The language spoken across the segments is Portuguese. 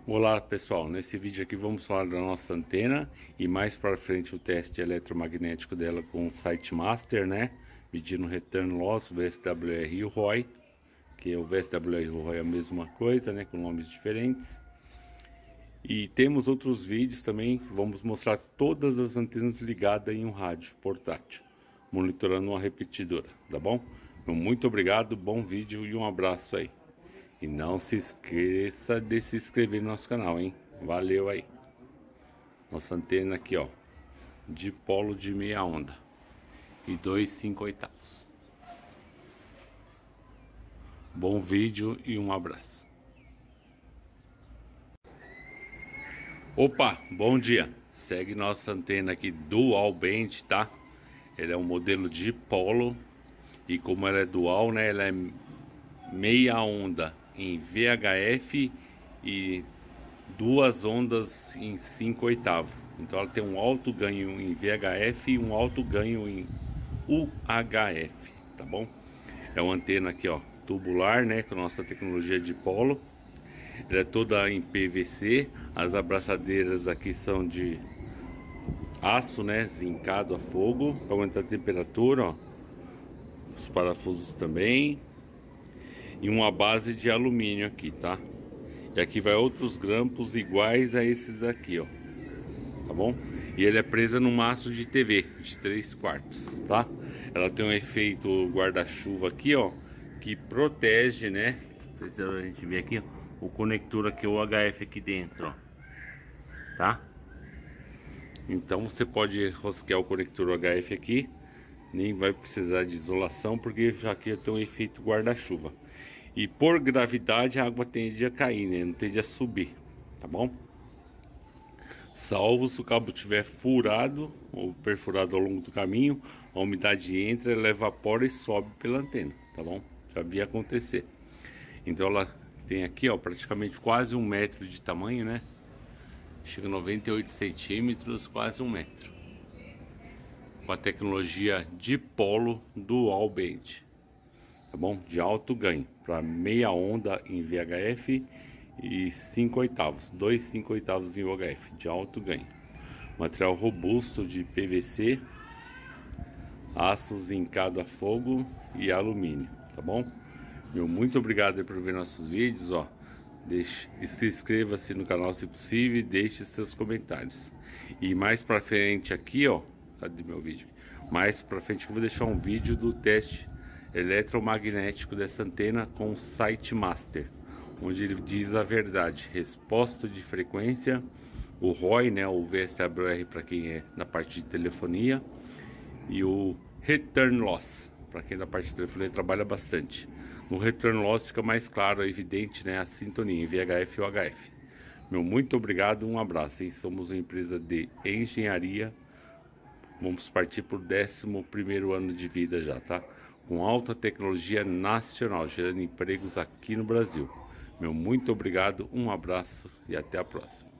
Olá pessoal, nesse vídeo aqui vamos falar da nossa antena e mais para frente o teste eletromagnético dela com o SiteMaster, né? Medindo return loss, o VSWR e o ROI, que o VSWR e o ROI é a mesma coisa, né? Com nomes diferentes. E temos outros vídeos também, vamos mostrar todas as antenas ligadas em um rádio portátil, monitorando uma repetidora, tá bom? Então, muito obrigado, bom vídeo e um abraço aí. E não se esqueça de se inscrever no nosso canal, hein? Valeu aí. Nossa antena aqui, ó, dipolo de meia onda e 2/5/8. Bom vídeo e um abraço. Opa, bom dia. Segue nossa antena aqui dual band, tá? Ele é um modelo dipolo e como ela é dual, né? Ela é meia onda em VHF e duas ondas em 5/8. Então ela tem um alto ganho em VHF e um alto ganho em UHF, tá bom? É uma antena aqui, ó, tubular, né, com nossa tecnologia de polo. Ela é toda em PVC. As abraçadeiras aqui são de aço, né, zincado a fogo para aguentar a temperatura, ó. Os parafusos também. E uma base de alumínio aqui, tá? E aqui vai outros grampos iguais a esses aqui, ó. Tá bom? E ele é presa no mastro de TV de 3/4, tá? Ela tem um efeito guarda-chuva aqui, ó, que protege, né? Se a gente ver aqui, ó, o conector aqui, o HF aqui dentro, ó. Tá? Então você pode rosquear o conector HF aqui. Nem vai precisar de isolação, porque já aqui tem um efeito guarda-chuva. E por gravidade a água tende a cair, né? Não tende a subir, tá bom? Salvo se o cabo estiver furado ou perfurado ao longo do caminho, a umidade entra, ela evapora e sobe pela antena, tá bom? Já vi acontecer. Então ela tem aqui, ó, praticamente quase 1 metro de tamanho, né? Chega a 98 centímetros, quase 1 metro. Com a tecnologia dipolo dual band, tá bom? De alto ganho, para meia onda em VHF e 5/8, 2/5/8 em UHF, de alto ganho. Material robusto de PVC, aço zincado a fogo e alumínio, tá bom? Meu muito obrigado por ver nossos vídeos, ó. Inscreva-se no canal se possível e deixe seus comentários. E mais pra frente aqui, ó, de meu vídeo. Mais pra frente eu vou deixar um vídeo do teste eletromagnético dessa antena com o SiteMaster, onde ele diz a verdade, resposta de frequência, o ROI, né, o VSWR para quem é na parte de telefonia, e o return loss para quem da parte de telefonia trabalha bastante. No return loss fica mais claro, evidente, né, a sintonia em VHF e UHF. Meu muito obrigado, um abraço, hein? Somos uma empresa de engenharia. Vamos partir para o 11º ano de vida já, tá? Com alta tecnologia nacional, gerando empregos aqui no Brasil. Meu muito obrigado, um abraço e até a próxima.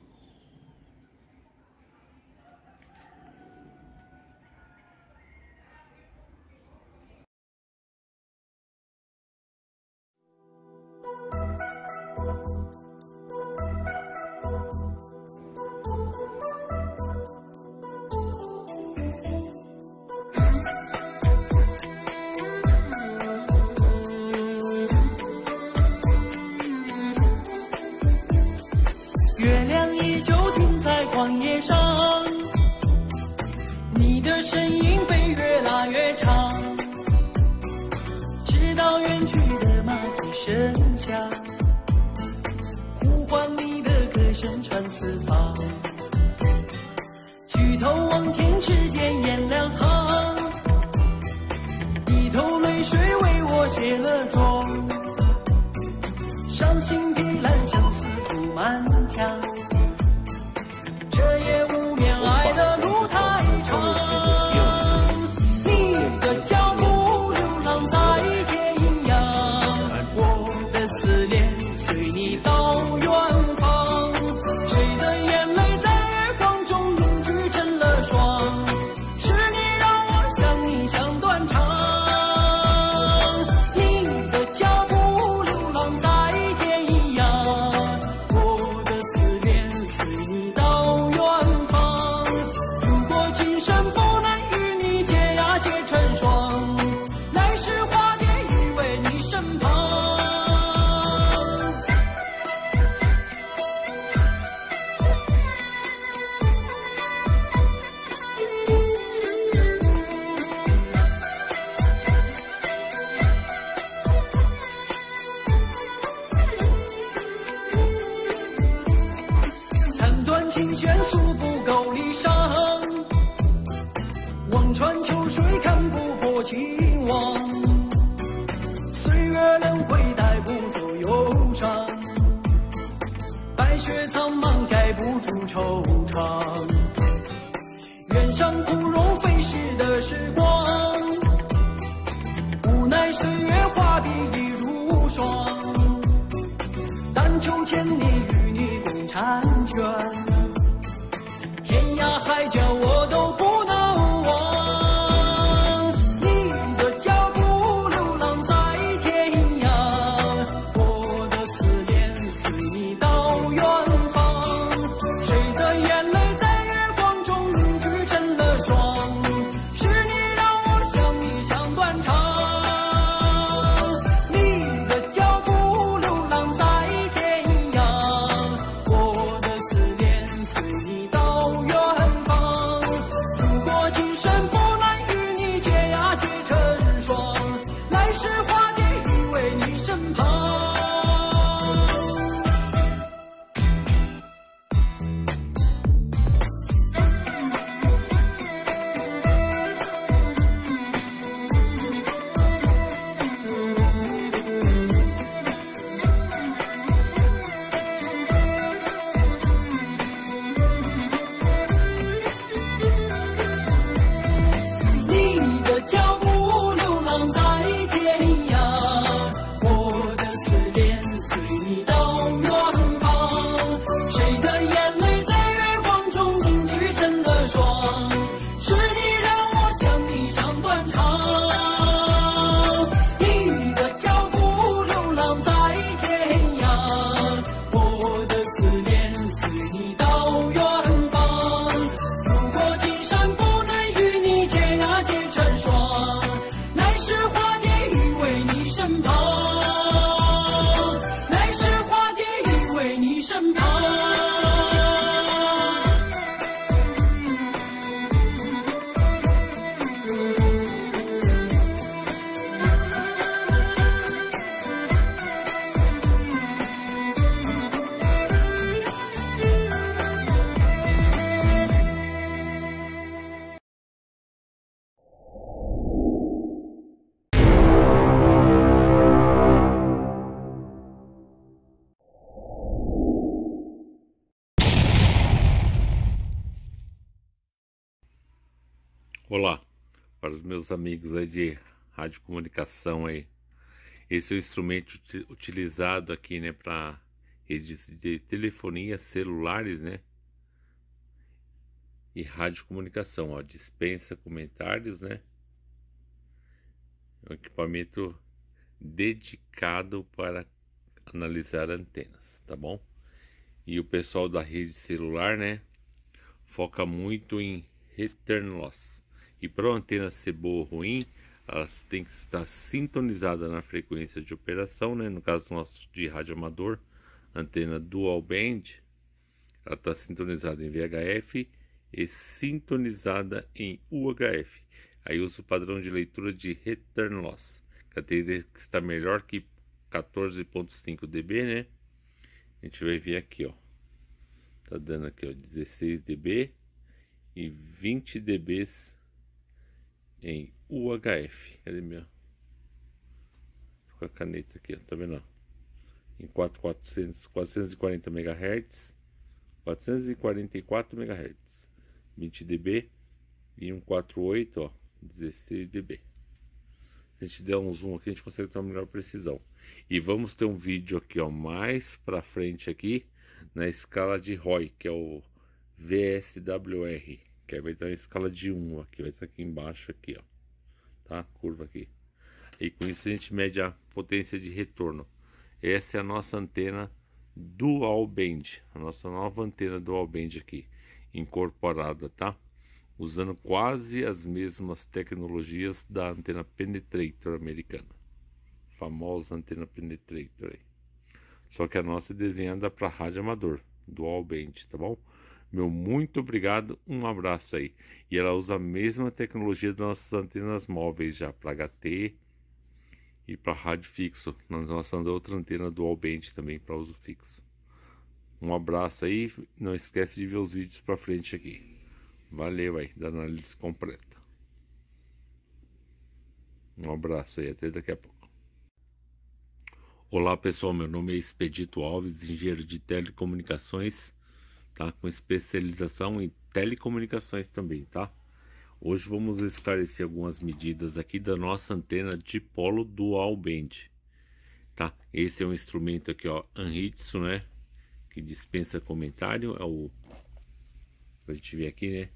你的身影被越拉越长，直到远去的马蹄声响，呼唤你的歌声传四方。举头望天，只见颜良行，一头泪水为我卸了妆，伤心的蓝相思布满墙。这夜无眠，爱的路太长，你的脚步流浪在天涯，我的思念随你到远方，谁的眼泪在月光中凝聚成了霜，是你让我想你想断肠，你的脚步流浪在天涯，我的思限速不够理想，望穿秋水看不破情网，岁月轮回带不走忧伤，白雪苍茫盖不住惆怅，原上枯荣飞逝的时光，无奈岁月画笔已如霜，但求千里与你共婵娟，天涯海角我都不能忘，你的脚步流浪在天涯，我的思念随你到远方，谁的眼泪在月光中凝聚成了霜，是你让我想你想断肠，你的脚步流浪在天涯，我的思念随你到远方，如果今生不能与你结呀结成双，来世化蝶依偎你身旁。你的脚步流浪在天涯，我的思念随你到远方，谁的眼泪在月光中凝聚成了霜，是你让我想你想断肠，你的脚步流浪在天涯，我的思念随你到远方，如果今生不能与你结呀结成双，来世化蝶依偎你身旁，来世化蝶依偎你身旁。 Olá, para os meus amigos aí de radiocomunicação aí. Esse é o instrumento utilizado aqui, né, para redes de telefonia, celulares, né, e radiocomunicação, ó, dispensa comentários, né. É um equipamento dedicado para analisar antenas, tá bom? E o pessoal da rede celular, né, foca muito em return loss. E para a antena ser boa ou ruim, elas têm que estar sintonizadas na frequência de operação, né? No caso nosso de rádio amador, antena dual band, ela está sintonizada em VHF e sintonizada em UHF. Aí usa o padrão de leitura de return loss, que a tendência está melhor que 14.5 dB, né? A gente vai ver aqui, ó. Tá dando aqui, ó, 16 dB e 20 dB em UHF. Cadê meu? Com a caneta aqui, ó, tá vendo? Em 440 MHz, 444 MHz, 20 dB e 148, ó, 16 dB. Se a gente der um zoom aqui, a gente consegue ter uma melhor precisão. E vamos ter um vídeo aqui, ó, mais pra frente aqui, na escala de ROI, que é o VSWR, que aí vai estar em escala de 1 aqui, vai estar aqui embaixo aqui, ó, tá? Curva aqui. E com isso a gente mede a potência de retorno. Essa é a nossa antena dual band, a nossa nova antena dual band aqui, incorporada, tá? Usando quase as mesmas tecnologias da antena penetrator americana, famosa antena penetrator aí. Só que a nossa é desenhada para rádio amador, dual band, tá bom? Meu muito obrigado, um abraço aí. E ela usa a mesma tecnologia das nossas antenas móveis já para HT e para rádio fixo. Na nossa outra antena dual band também para uso fixo. Um abraço aí, não esquece de ver os vídeos pra frente aqui. Valeu aí, da análise completa. Um abraço aí, até daqui a pouco. Olá pessoal, meu nome é Expedito Alves, engenheiro de telecomunicações, tá? Com especialização em telecomunicações também, tá? Hoje vamos esclarecer algumas medidas aqui da nossa antena dipolo dual band, tá? Esse é um instrumento aqui, ó, Anritsu, né? Que dispensa comentário, é o... a gente ver aqui, né?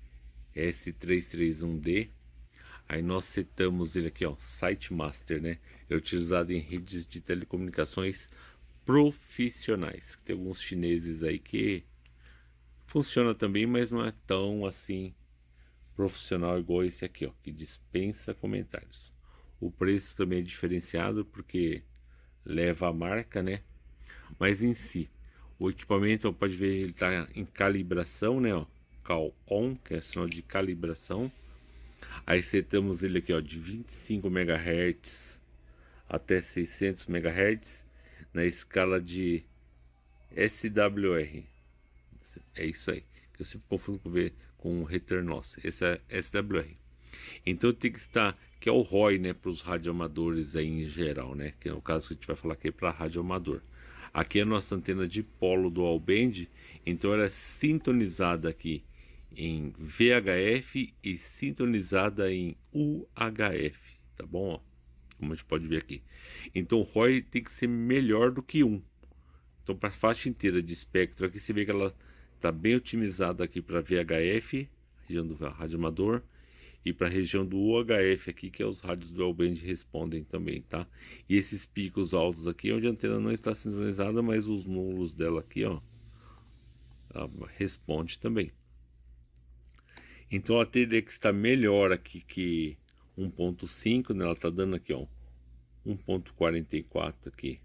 S331D. Aí nós setamos ele aqui, ó, Site Master, né? É utilizado em redes de telecomunicações profissionais. Tem alguns chineses aí que funciona também, mas não é tão assim profissional igual esse aqui, ó, que dispensa comentários. O preço também é diferenciado porque leva a marca, né? Mas em si, o equipamento, ó, pode ver, ele tá em calibração, né? Ó, Cal On, que é sinal de calibração. Aí setamos ele aqui, ó, de 25 MHz até 600 MHz na escala de SWR. É isso aí, que eu sempre confundo com o return loss. Esse é SWR. Então tem que estar, que é o ROI, né, para os radioamadores aí em geral, né, que é o caso que a gente vai falar aqui para radioamador. Aqui é a nossa antena dipolo dual band, então ela é sintonizada aqui em VHF e sintonizada em UHF, tá bom? Ó, como a gente pode ver aqui. Então o ROI tem que ser melhor do que 1. Então para a faixa inteira de espectro aqui, você vê que ela está bem otimizada aqui para VHF, região do rádio amador, e para a região do UHF aqui, que é os rádios dual band respondem também, tá? E esses picos altos aqui, onde a antena não está sintonizada, mas os nulos dela aqui, ó, ela responde também. Então a teria que está melhor aqui que 1.5, né? Ela está dando aqui, ó, 1.44 aqui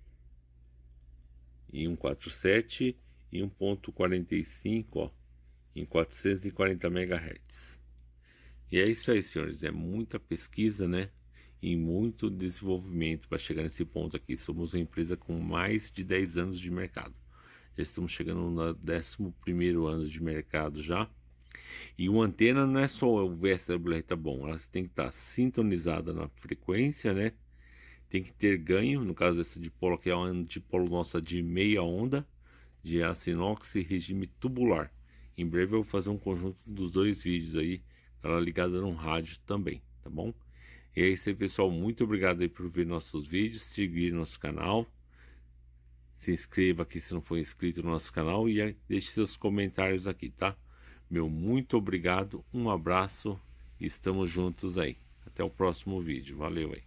em 147 e 1.45, ó, em 440 MHz. E é isso aí, senhores, é muita pesquisa, né? E muito desenvolvimento para chegar nesse ponto aqui. Somos uma empresa com mais de 10 anos de mercado. Já estamos chegando no 11º ano de mercado já. E uma antena não é só o VSWR, tá bom, ela tem que estar sintonizada na frequência, né? Tem que ter ganho, no caso dessa dipolo aqui é uma dipolo nossa de meia onda, de aço inox e regime tubular. Em breve eu vou fazer um conjunto dos dois vídeos aí, ela ligada no rádio também, tá bom? E é isso aí, pessoal, muito obrigado aí por ver nossos vídeos, seguir nosso canal. Se inscreva aqui se não for inscrito no nosso canal e deixe seus comentários aqui, tá? Meu muito obrigado, um abraço e estamos juntos aí. Até o próximo vídeo. Valeu aí.